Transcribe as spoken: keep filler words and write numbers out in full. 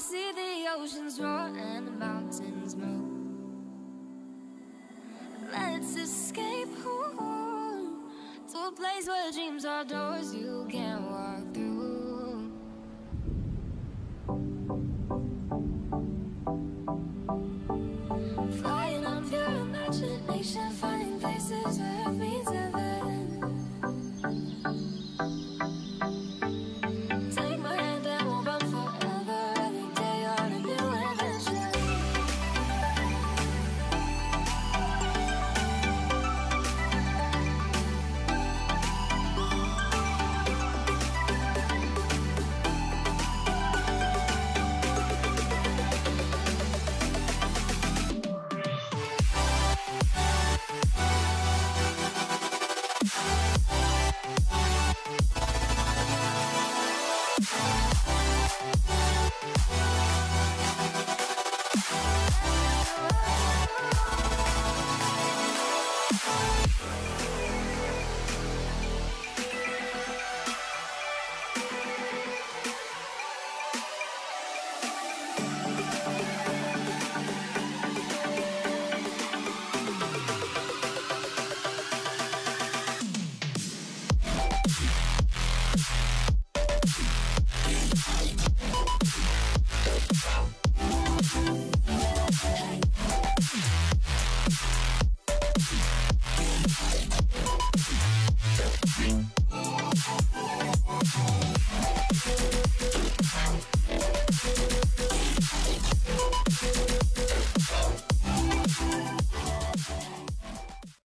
see the oceans roar and the mountains move. Let's escape home to a place where dreams are doors you can't walk through. Flying on pure imagination, finding places where it meets heaven. Take my hand and we'll run forever, every day on a new adventure. We'll be right back.